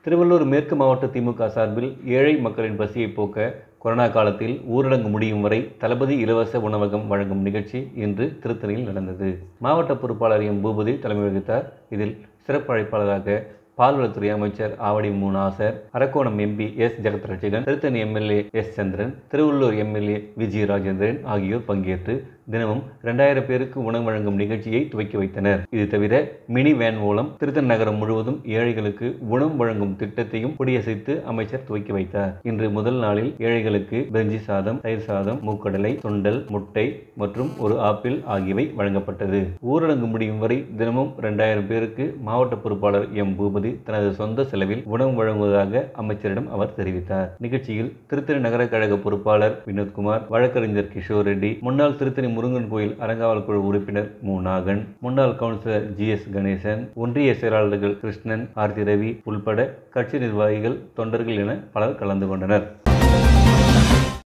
திருவள்ளூர் மேற்கு மாவட்ட திமுக சார்பில் ஏழை மக்களின் பசியை போக்க கொரோனா காலத்தில் ஊரடங்கு முடியும் வரை தளபதி இலவச உணவகம் வழங்கும் நிகழ்ச்சி இன்று திருத்தணியில் நடந்தது. மாவட்ட பொறுப்பாளர் எம். பூபதி தலைமை வகித்தார். இதில் சிறப்பு அழைப்பாளராக பால்வளத்துறை அமைச்சர் Avadi Mu. Nasar, Arakkonam MP S. Jagathrakshakan, Tiruttani MLA S. Chandran, Tiruvallur MLA Viji Rajendran ஆகியோர் பங்கேற்று தினமும் 2000 பேருக்கு உணவு வழங்கும் நிகழ்ச்சியை துவக்கி வைத்தனர். இது தவிர மினி வேன் மூலம் திருத்தணி நகரம் முழுவதும் ஏழைகளுக்கு உணவு வழங்கும் திட்டத்தையும் கொடியசைத்து அமைச்சர் துவக்கி வைத்தார். இன்று முதல் நாளில் ஏழைகளுக்கு பிரிஞ்சி சாதம், தயிர் சாதம், மூக்கடலை, சுண்டல், முட்டை மற்றும் ஒரு ஆப்பிள் ஆகியவை வழங்கப்பட்டது. ஊரடங்கு முடியும் வரை தினமும் 2000 பேருக்கு மாவட்ட பொறுப்பாளர் எம். பூபதி தனது சொந்த செலவில் உணவு வழங்குவதாக அமைச்சரிடம் அவர் தெரிவித்தார். நிகழ்ச்சியில் திருத்தணி நகர கழக பொறுப்பாளர் வினோத்குமார், வழக்கறிஞர் கிஷோர் ரெட்டி, முன்னாள் திருத்தணி முருகன் கோயில் அறங்காவல் குழு உறுப்பினர் மு. நாகன், முன்னாள் கவுன்சிலர் ஜி. எஸ். கணேசன், ஒன்றிய செயலாளர்கள் கிருஷ்ணன், ஆர்த்தி ரவி உள்பட கட்சி நிர்வாகிகள், தொண்டர்கள் என பலர் கலந்து கொண்டனர்.